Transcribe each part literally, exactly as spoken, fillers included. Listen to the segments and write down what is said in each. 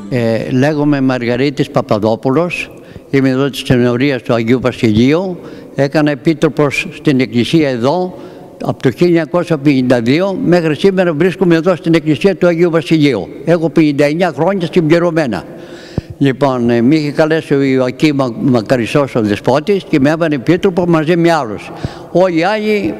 Ε, λέγομαι Μαργαρίτης Παπαδόπουλος, είμαι εδώ της Τενωρίας του Αγίου Βασιλείου. Έκανα επίτροπος στην εκκλησία εδώ από το χίλια εννιακόσια πενήντα δύο μέχρι σήμερα βρίσκομαι εδώ στην εκκλησία του Αγίου Βασιλείου. Έχω πενήντα εννέα χρόνια συμπληρωμένα. Λοιπόν, ε, με είχε καλέσει ο Ιωακήμ Μακαριστός ο Δεσπότης και με έβανε επίτροπο μαζί με άλλους. Όλοι οι άλλοι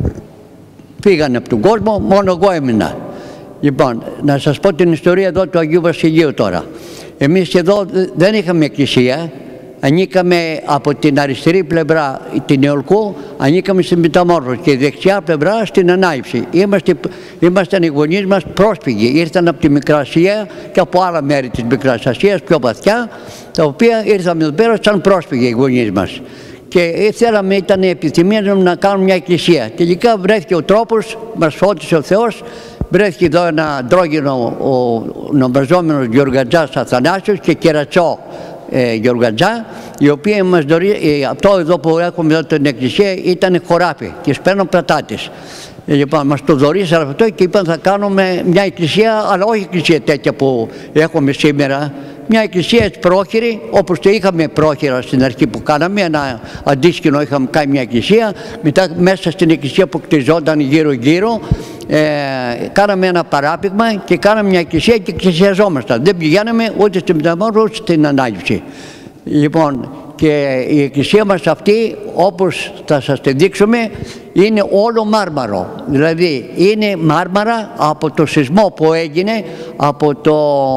φύγανε από τον κόσμο, μόνο εγώ έμεινα. Λοιπόν, να σας πω την ιστορία εδώ του Αγίου Βασιλείου τώρα. Εμείς εδώ δεν είχαμε εκκλησία, ανήκαμε από την αριστερή πλευρά την Νεολκού, ανήκαμε στην Μεταμόρφωση και η δεξιά πλευρά στην Ανάληψη. Είμαστε, ήμασταν οι γονείς μας πρόσφυγοι, ήρθαν από τη Μικρασία και από άλλα μέρη της Μικράς Ασίας πιο βαθιά, τα οποία ήρθαμε εδώ πέρα σαν πρόσφυγοι οι γονείς μας. Και θέλαμε, ήταν η επιθυμία να κάνουμε μια εκκλησία. Τελικά βρέθηκε ο τρόπος, μας φώτισε ο Θεός. Βρέθηκε εδώ ένα αντρόγυνο ο ονομαζόμενος Γεωργατζάς Αθανάσιος και Κερατσό ε, Γεωργατζά, οι οποίοι μας δωρή, ε, αυτό εδώ που έχουμε εδώ την εκκλησία ήταν χωράφι και σπαίνουν πατάτες. Ε, λοιπόν, μας το δωρήσαν αυτό και είπαν θα κάνουμε μια εκκλησία, αλλά όχι εκκλησία τέτοια που έχουμε σήμερα. Μια εκκλησία έτσι πρόχειρη, όπως το είχαμε πρόχειρα στην αρχή που κάναμε, ένα αντίσκηνο είχαμε κάνει μια εκκλησία, μετά μέσα στην εκκλησία που κτιζόταν γύρω γύρω, ε, κάναμε ένα παράπηγμα και κάναμε μια εκκλησία και εκκλησιαζόμασταν. Δεν πηγαίναμε ούτε στην Μεταμόρφωση ούτε στην Ανάληψη. Λοιπόν, και η εκκλησία μας αυτή, όπως θα σας τη δείξουμε, είναι όλο μάρμαρο. Δηλαδή είναι μάρμαρα από το σεισμό που έγινε από το,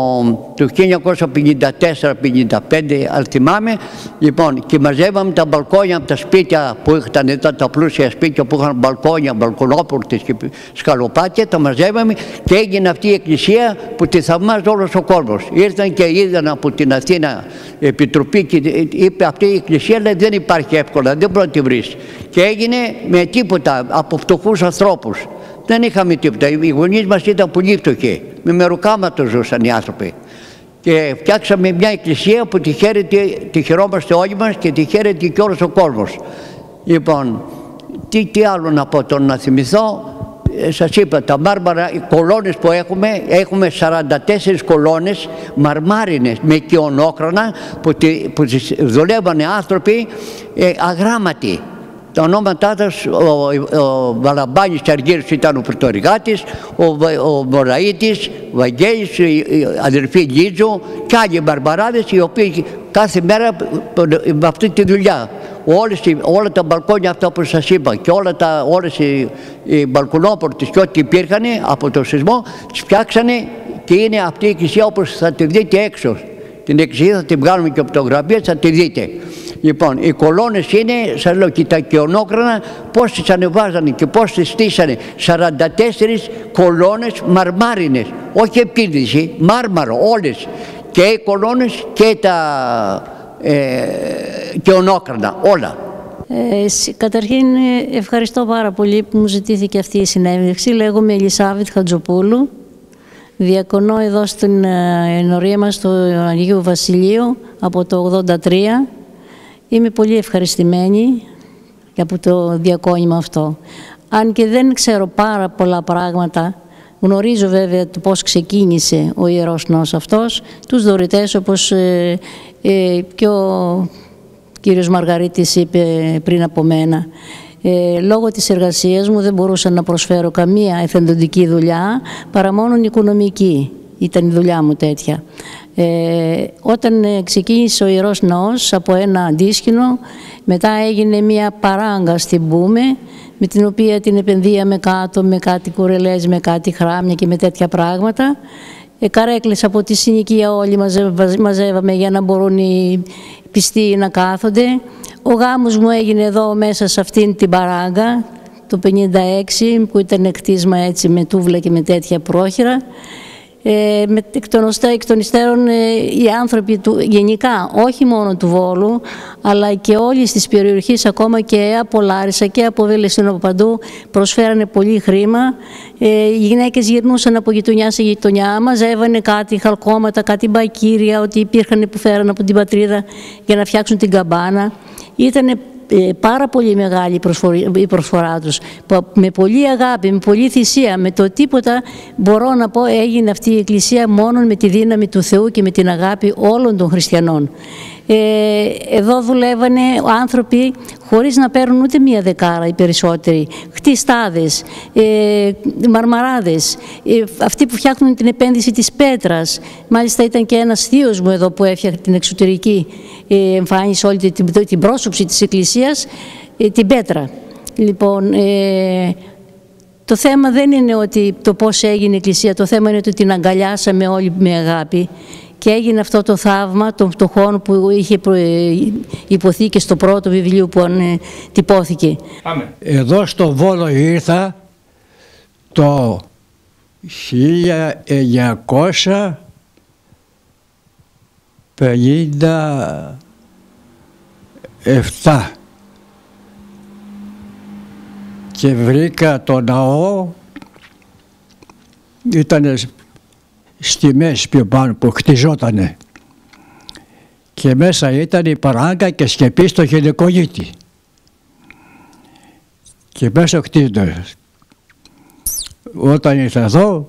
το χίλια εννιακόσια πενήντα τέσσερα πενήντα πέντε, αν θυμάμαι. Λοιπόν, και μαζεύαμε τα μπαλκόνια από τα σπίτια που ήταν εδώ, τα πλούσια σπίτια που είχαν μπαλκόνια, μπαλκονόπορτες και σκαλοπάτια, τα μαζεύαμε και έγινε αυτή η εκκλησία που τη θαυμάζει όλος ο κόσμος. Ήρθαν και είδαν από την Αθήνα επιτροπή και είπε αυτή η εκκλησία λέει, δεν υπάρχει εύκολα, δεν μπορεί να τη βρεις. Και έγινε με τίποτα, από φτωχούς ανθρώπους. Δεν είχαμε τίποτα. Οι γονείς μας ήταν πολύ φτωχοί. Με μεροκάματο ζούσαν οι άνθρωποι. Και φτιάξαμε μια εκκλησία που τη, χαίρεται, τη χαιρόμαστε όλοι μας και τη χαίρεται και όλος ο κόσμος. Λοιπόν, τι, τι άλλο να πω τώρα να θυμηθώ. Ε, σας είπα, τα μάρμαρα, οι κολόνες που έχουμε, έχουμε σαράντα τέσσερις κολόνες μαρμάρινες με κοιονόκρανα που, που τις δουλεύανε άνθρωποι ε, αγράμματοι. Τα ονόματά τους, ο, ο Βαλαμπάνης Αργύρης ήταν ο πρωτορυγάτης, ο, ο Μωραΐτης, ο Βαγγέλης, η, η αδερφή Λίζου και άλλοι μπαρμπαράδες οι οποίοι κάθε μέρα με αυτή τη δουλειά. Όλες, όλα τα μπαλκόνια αυτά που σας είπα και όλα τα, όλες οι, οι μπαλκονόπορτες και ό,τι υπήρχαν από το σεισμό τις φτιάξανε και είναι αυτή η εκκλησία όπως θα τη δείτε έξω. Την εκκλησία θα την βγάλουμε και από το γραφείο, θα τη δείτε. Λοιπόν, οι κολόνες είναι, σας λέω, και τα κοιονόκρανα πώς τις ανεβάζανε και πώς τις στήσανε. σαράντα τέσσερις κολόνες μαρμάρινες, όχι επίδυση, μάρμαρο όλες. Και οι κολόνες και τα ε, κοιονόκρανα, όλα. Ε, καταρχήν ευχαριστώ πάρα πολύ που μου ζητήθηκε αυτή η συνέντευξη. Λέγομαι Ελισάβετ Χατζοπούλου. Διακονώ εδώ στην ενορία μας του Αγίου Βασιλείου από το ογδόντα τρία. Είμαι πολύ ευχαριστημένη από το διακόνημα αυτό. Αν και δεν ξέρω πάρα πολλά πράγματα, γνωρίζω βέβαια το πώς ξεκίνησε ο Ιερός Ναός αυτός, τους δωρητές όπως ε, ε, και ο κύριος Μαργαρίτης είπε πριν από μένα. Ε, λόγω της εργασίας μου δεν μπορούσα να προσφέρω καμία εθελοντική δουλειά παρά μόνο οικονομική. Ήταν η δουλειά μου τέτοια. Ε, όταν ε, ξεκίνησε ο Ιερός Ναός από ένα αντίσκηνο, μετά έγινε μια παράγκα στην Μπούμε, με την οποία την επενδύαμε κάτω με κάτι κουρελές, με κάτι χράμια και με τέτοια πράγματα. Ε, καρέκλες από τη συνοικία όλοι μαζεύαμε, μαζεύαμε για να μπορούν οι πιστοί να κάθονται. Ο γάμος μου έγινε εδώ μέσα σε αυτήν την παράγκα το πενήντα έξι που ήταν κτίσμα έτσι με τούβλα και με τέτοια πρόχειρα. Ε, με, εκ, των, εκ των υστέρων ε, οι άνθρωποι του, γενικά όχι μόνο του Βόλου αλλά και όλη της περιοχής ακόμα και από Λάρισα και από Βελεσσίνο από παντού προσφέρανε πολύ χρήμα. Ε, οι γυναίκες γυρνούσαν από γειτονιά σε γειτονιά, μαζεύανε κάτι χαλκόματα, κάτι μπακύρια, ότι υπήρχαν που φέραν από την πατρίδα για να φτιάξουν την καμπάνα. Ήτανε πάρα πολύ μεγάλη η προσφορά τους. Με πολλή αγάπη, με πολλή θυσία, με το τίποτα μπορώ να πω έγινε αυτή η εκκλησία μόνο με τη δύναμη του Θεού και με την αγάπη όλων των χριστιανών. Ε, εδώ δουλεύανε άνθρωποι χωρίς να παίρνουν ούτε μία δεκάρα οι περισσότεροι. Χτιστάδες, ε, μαρμαράδες, ε, αυτοί που φτιάχνουν την επένδυση της πέτρας. Μάλιστα ήταν και ένας θείος μου εδώ που έφτιαχνε την εξωτερική ε, εμφάνιση, όλη την, την πρόσωψη της εκκλησίας, ε, την πέτρα. Λοιπόν, ε, το θέμα δεν είναι ότι το πώς έγινε η εκκλησία, το θέμα είναι ότι την αγκαλιάσαμε όλοι με αγάπη. Και έγινε αυτό το θαύμα των φτωχών που είχε υποθεί και στο πρώτο βιβλίο που τυπώθηκε. Πάμε. Εδώ στο Βόλο ήρθα το χίλια εννιακόσια πενήντα επτά και βρήκα το ναό, ήταν στη μέση πιο πάνω που χτιζότανε και μέσα ήταν η παράγκα και σκεπή στο γυναικογήτη και μέσα χτίζονται. Όταν ήρθα εδώ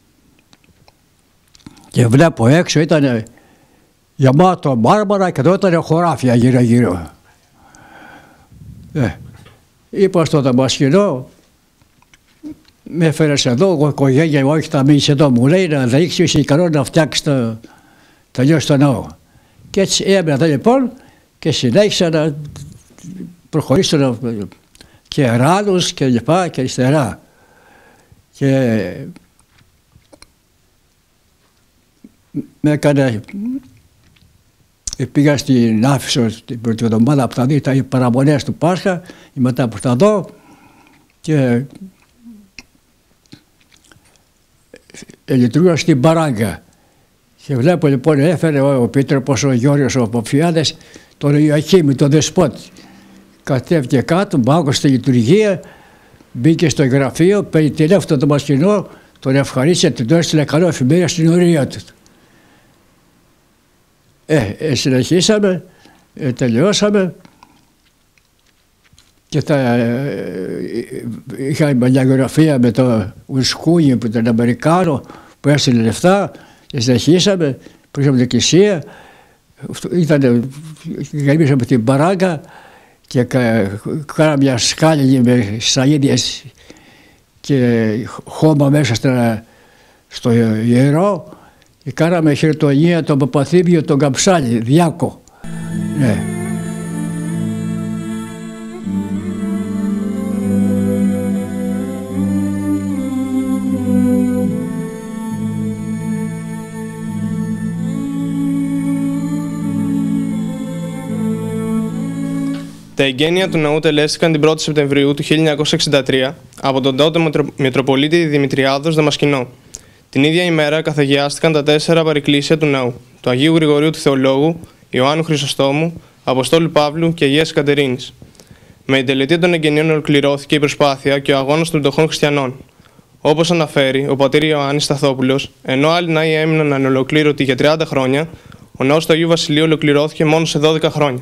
και βλέπω έξω ήταν γεμάτο μάρμαρα και εδώ ήταν χωράφια γύρω γύρω. Ε, είπα στο Δαμασκηνό, με έφερες εδώ, εγώ οικογένεια, όχι θα μείνεις εδώ, μου λέει να δείξει είσαι ικανό να φτιάξει το, τελειώσει το ναό. Και έτσι έμεινα εδώ λοιπόν και συνέχισα να προχωρήσω και ράνους και λοιπά και αριστερά. Και με έκανε, πήγα στην Άφησο την πρώτη εβδομάδα που θα δει, ήταν οι παραμονές του Πάσχα, μετά που θα δω και λειτουργούσα στην παράγκα. Και βλέπω λοιπόν έφερε ο επίτροπος ο Γιώργος ο Ποφιάδης τον Ιωακήμη, τον Δεσπότη. Κατέβηκε κάτω, μπ' στη λειτουργία, μπήκε στο γραφείο, παίρνει τηλέφωνο το Μασκηνό, τον ευχαρίστησε, του έστειλε καλό εφημερία στην ορία του. Ε, ε συνεχίσαμε, ε, τελειώσαμε και τα, ε, είχα μια γραφεία με το Ουσκούνι που ήταν Αμερικάνο που έστειλε λεφτά και συνεχίσαμε, πήγαμε την εκκλησία, γεμίσαμε την παράγκα και κάναμε μια σκάλη με σαΐδιες και χώμα μέσα στο, στο ιερό και κάναμε χειροτονία τον Παπαθήμιο τον Καψάλη, διάκο. Ναι. Τα εγγένεια του ναού τελέστηκαν την πρώτη Σεπτεμβρίου του χίλια εννιακόσια εξήντα τρία από τον τότε Μητροπολίτη Δημητριάδος Δαμασκηνό. Την ίδια ημέρα καθαγιάστηκαν τα τέσσερα παρεκκλήσια του ναού, του Αγίου Γρηγορίου του Θεολόγου, Ιωάννου Χρυσοστόμου, Αποστόλου Παύλου και Αγίας Κατερίνης. Με την τελετή των εγγενείων ολοκληρώθηκε η προσπάθεια και ο αγώνας των φτωχών χριστιανών. Όπως αναφέρει ο πατήρ Ιωάννης Σταθόπουλος, ενώ άλλοι ναοί έμειναν ανολοκλήρωτοι για τριάντα χρόνια, ο ναός του Αγίου Βασιλείου ολοκληρώθηκε μόνο σε δώδεκα χρόνια.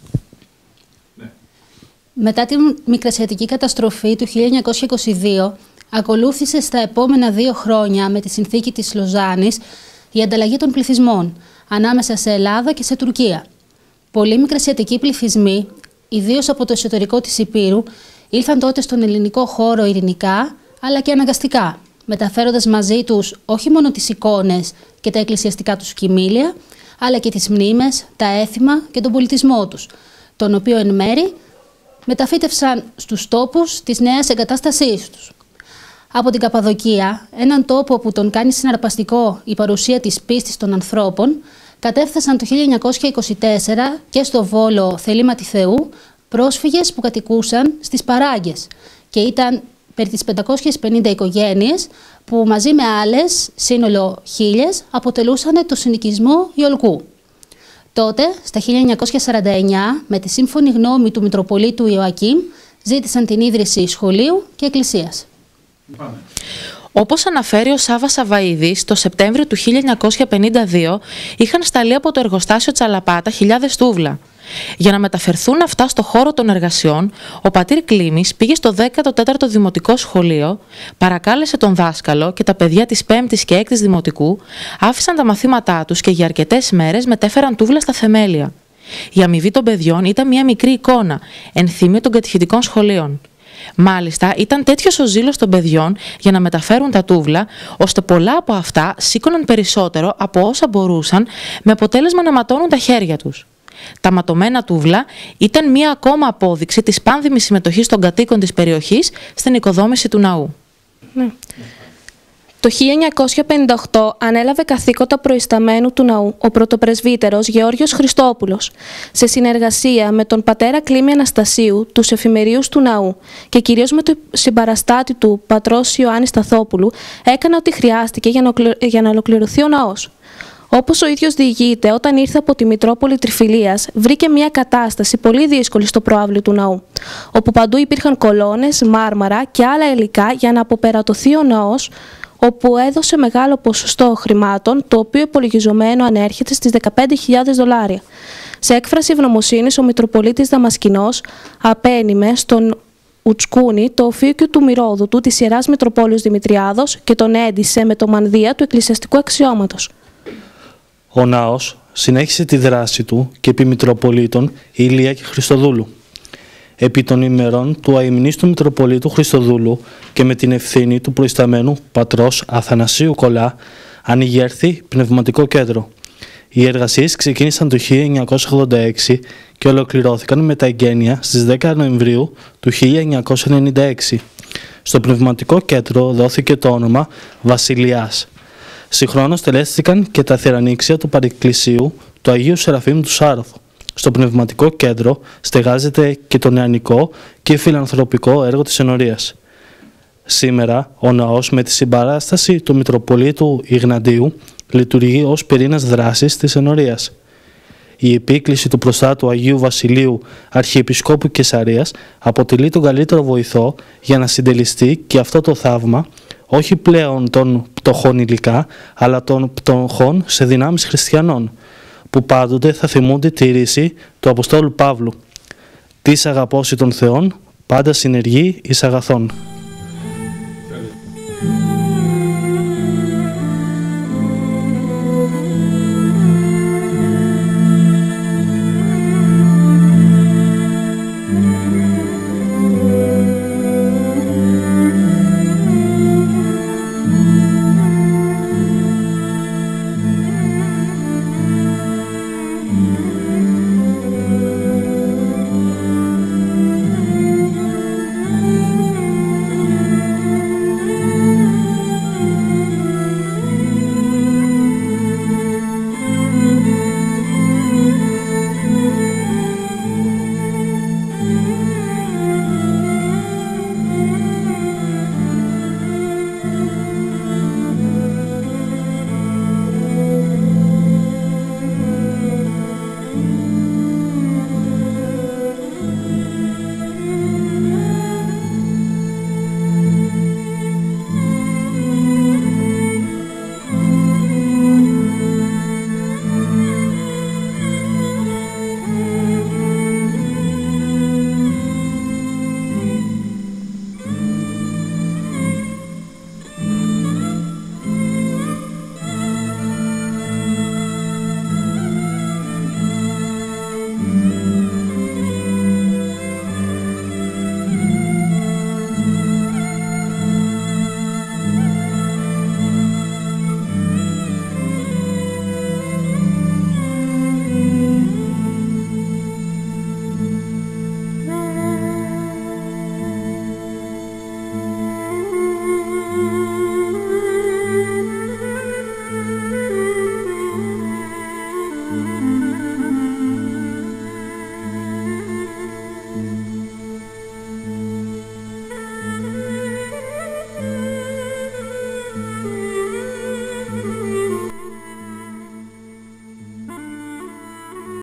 Μετά τη μικρασιατική καταστροφή του χίλια εννιακόσια είκοσι δύο, ακολούθησε στα επόμενα δύο χρόνια με τη συνθήκη της Λοζάνης η ανταλλαγή των πληθυσμών ανάμεσα σε Ελλάδα και σε Τουρκία. Πολλοί μικρασιατικοί πληθυσμοί, ιδίως από το εσωτερικό της Ηπείρου, ήλθαν τότε στον ελληνικό χώρο ειρηνικά αλλά και αναγκαστικά, μεταφέροντας μαζί τους όχι μόνο τις εικόνες και τα εκκλησιαστικά τους κοιμήλια, αλλά και τις μνήμες, τα έθιμα και τον πολιτισμό τους, τον οποίο εν μέρη μεταφύτευσαν στους τόπους της νέας εγκατάστασής τους. Από την Καπαδοκία, έναν τόπο που τον κάνει συναρπαστικό η παρουσία της πίστης των ανθρώπων, κατέφθασαν το χίλια εννιακόσια είκοσι τέσσερα και στο Βόλο θελήματι Θεού πρόσφυγες που κατοικούσαν στις Παράγκες και ήταν περί τις πεντακόσιες πενήντα οικογένειες που μαζί με άλλες, σύνολο χίλιες, αποτελούσαν το συνοικισμό Ιολκού. Τότε, στα χίλια εννιακόσια σαράντα εννιά, με τη σύμφωνη γνώμη του Μητροπολίτου Ιωακήμ, ζήτησαν την ίδρυση σχολείου και εκκλησίας. Όπως αναφέρει ο Σάββας Σαβαΐδης, το Σεπτέμβριο του χίλια εννιακόσια πενήντα δύο είχαν σταλεί από το εργοστάσιο Τσαλαπάτα χιλιάδες τούβλα. Για να μεταφερθούν αυτά στο χώρο των εργασιών, ο πατήρ Κλήμης πήγε στο δέκατο τέταρτο Δημοτικό Σχολείο, παρακάλεσε τον δάσκαλο και τα παιδιά της πέμπτης και έκτης Δημοτικού άφησαν τα μαθήματά τους και για αρκετές μέρες μετέφεραν τούβλα στα θεμέλια. Η αμοιβή των παιδιών ήταν μια μικρή εικόνα, ενθύμιο των κατηχητικών σχολείων. Μάλιστα, ήταν τέτοιος ο ζήλος των παιδιών για να μεταφέρουν τα τούβλα, ώστε πολλά από αυτά σήκωναν περισσότερο από όσα μπορούσαν, με αποτέλεσμα να ματώνουν τα χέρια τους. Τα ματωμένα τούβλα ήταν μία ακόμα απόδειξη της πάνδημης συμμετοχής των κατοίκων της περιοχής στην οικοδόμηση του ναού. Ναι. Το χίλια εννιακόσια πενήντα οκτώ ανέλαβε καθήκοντα προϊσταμένου του ναού ο πρωτοπρεσβύτερος Γεώργιος Χριστόπουλος, σε συνεργασία με τον πατέρα Κλήμη Αναστασίου, τους εφημερίους του ναού και κυρίως με τον συμπαραστάτη του πατρός Ιωάννη Σταθόπουλου, έκανε ό,τι χρειάστηκε για να ολοκληρωθεί ο ναός. Όπως ο ίδιος διηγείται, όταν ήρθε από τη Μητρόπολη Τριφυλίας, βρήκε μια κατάσταση πολύ δύσκολη στο προαύλιο του ναού, όπου παντού υπήρχαν κολόνες, μάρμαρα και άλλα υλικά για να αποπερατωθεί ο ναός, όπου έδωσε μεγάλο ποσοστό χρημάτων, το οποίο υπολογιζομένο ανέρχεται στις δεκαπέντε χιλιάδες δολάρια. Σε έκφραση ευγνωμοσύνης, ο Μητροπολίτης Δαμασκηνός απένιμε στον Ουτσκούνη το οφείκιο του Μυρόδουτου της Ιεράς Μητροπόλεως Δημητριάδος και τον έντισε με το μανδύα του εκκλησιαστικού αξιώματος. Ο ναός συνέχισε τη δράση του και επί Μητροπολίτων Ηλία και Χριστοδούλου. Επί των ημερών του αημνίστου Μητροπολίτου Χριστοδούλου και με την ευθύνη του προϊσταμένου πατρός Αθανασίου Κολά, ανοιγέρθη πνευματικό κέντρο. Οι εργασίες ξεκίνησαν το χίλια εννιακόσια ογδόντα έξι και ολοκληρώθηκαν με τα εγγένεια στις δέκα Νοεμβρίου του χίλια εννιακόσια ενενήντα έξι. Στο πνευματικό κέντρο δόθηκε το όνομα Βασιλιάς. Συγχρόνως τελέστηκαν και τα θερανίξια του Παρεκκλησίου του Αγίου Σεραφείμ του Σάρωθου. Στο πνευματικό κέντρο στεγάζεται και το νεανικό και φιλανθρωπικό έργο της ενορίας. Σήμερα ο ναός με τη συμπαράσταση του Μητροπολίτου Ιγναντίου λειτουργεί ως πυρήνας δράσης της ενορίας. Η επίκληση του προστάτου Αγίου Βασιλείου Αρχιεπισκόπου Κεσαρίας αποτελεί τον καλύτερο βοηθό για να συντελεστεί και αυτό το θαύμα, όχι πλέον των πτωχών υλικά, αλλά των πτωχών σε δυνάμεις χριστιανών, που πάντοτε θα θυμούνται τη ρίση του Αποστόλου Παύλου. «Τις αγαπώσει των Θεών, πάντα συνεργεί εις αγαθών».